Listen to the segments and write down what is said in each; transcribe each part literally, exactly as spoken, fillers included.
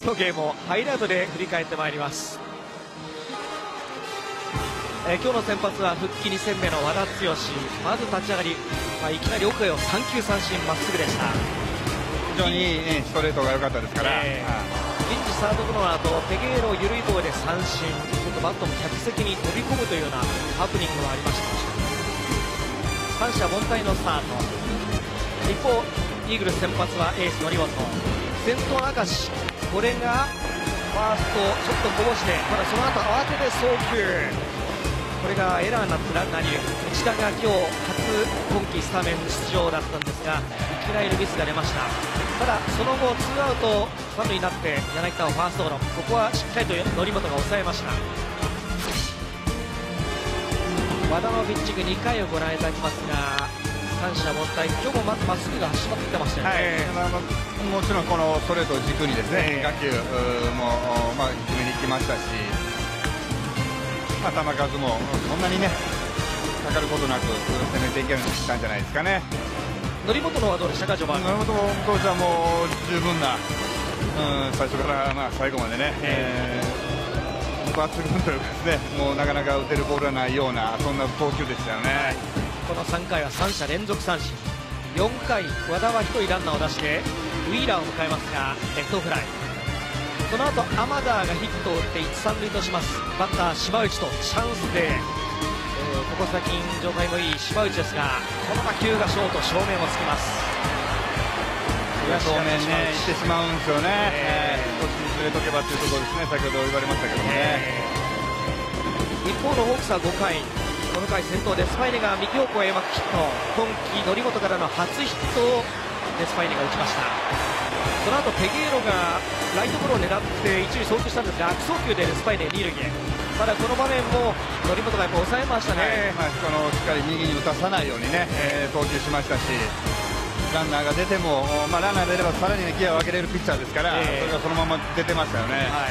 のゲームをハイライトで振り返ってまいります。えー、今日の先発は復帰に戦目の和田剛。まず立ち上がり、まあ、いきなり奥へをさん球三振まっすぐでした。 非常にいいストレートが良かったですから、えー、ピンチスタート後の後ペゲーロ緩いボールで三振、ちょっとバットも客席に飛び込むというようなハプニングがありました。三者凡退のスタート。一方イーグルス先発はエース則本、先頭明石、これがファーストちょっとこぼして、ただその後慌てて送球、これがエラーになってランナーに内田が今日初今季スタメン出場だったんですが、いきなりミスが出ました。ただその後ツーアウト三塁になって柳田をファーストゴロ、ここはしっかりと則本が抑えました。和田のピッチングにかいをご覧いただきますが、三者凡退、今日もまずまっすぐが走ってきてましたよね。 はい、もちろんこのストレートを軸にですね、変化球も、まあ、低めに行きましたし、まあ、球数もそんなにねかかることなく攻めていけるようにしたんじゃないですかね。 則本のはどうでしたか、序盤。 則本投手はもう十分な、うん、最初からまあ最後までね、えー、抜群というかですね、もうなかなか打てるボールはないようなそんな投球でしたよね。 このさんかいはさん者連続三振。よんかい和田はひとりランナーを出してウィーラーを迎えますがレフトフライ。その後アマダーがヒットを打っていち、さん塁とします。バッター島内とチャンスで、えー、ここ最近状態もいい島内ですが、この打球がショート正面をつきます。 正面ね行ってしまうんですよね、えー、少しずれとけばというところですね、先ほど言われましたけどもね、 えー、一方のホークスはごかい、この回先頭デスパイネが右方向へうまくヒット、今季則本からの初ヒットをデスパイネが打ちました。その後ペゲーロがライトゴロを狙って一塁送球したんですが、悪送球でデスパイネ二塁へ。ただこの場面も則本がやっぱ抑えましたね、 はい、そのしっかり右に打たさないようにね、えー、投球しましたし、ランナーが出ても、まあ、ランナー出ればさらに、ね、ギアを上げれるピッチャーですから、えー、それがそのまま出てましたよね。はい、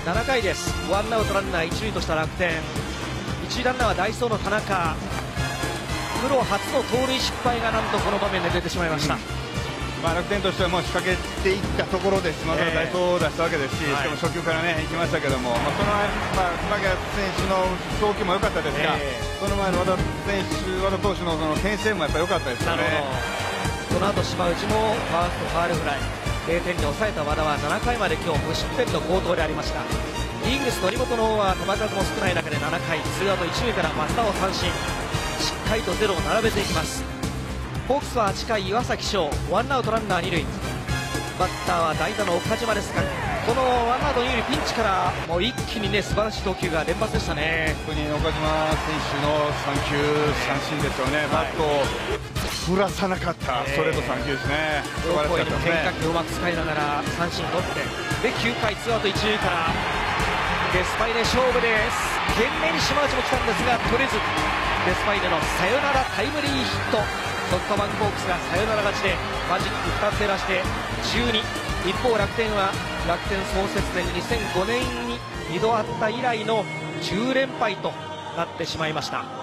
ななかいです。ワンアウトランナー一塁とした楽天、一塁ランナーはダイソーの田中、プロ初の盗塁失敗がなんとこの場面で出てしまいました。うん、 まあ、楽天としてはもう仕掛けていったところで島田がダイソーを出したわけですし、えー、しかも初球からね行きましたけども、まあ、そのまあ熊谷選手の送球も良かったですが、えー、その前の和田選手、和田投手のその牽制もやっぱり良かったですよね。 その後島内もファーストファウルフライ、ぜろてんに抑えた和田はななかいまで今日無失点の好投でありました。イーグルス則本の方は球数も少ない中でななかいツーアウト一塁から松田を三振、しっかりとゼロを並べていきます。ホークスははちかい岩崎翔、ワンアウトランナー二塁、バッターは代打の岡島ですが、このワンアウト二塁ピンチからもう一気にね素晴らしい投球が連発でしたね。 特に岡島選手のさん球三振ですよね、バットを振らさなかったストレートさん球ですね。 両方への変化球をうまく使いながら三振取って、できゅうかいツーアウト一塁からデスパイネ勝負です。懸命に島内も来たんですが取れず、デスパイネのサヨナラタイムリーヒット、ソフトバンクホークスがサヨナラ勝ちでマジックふたつ減らしてじゅうに。一方楽天は楽天創設年にせんごねんににどあった以来のじゅうれんぱいとなってしまいました。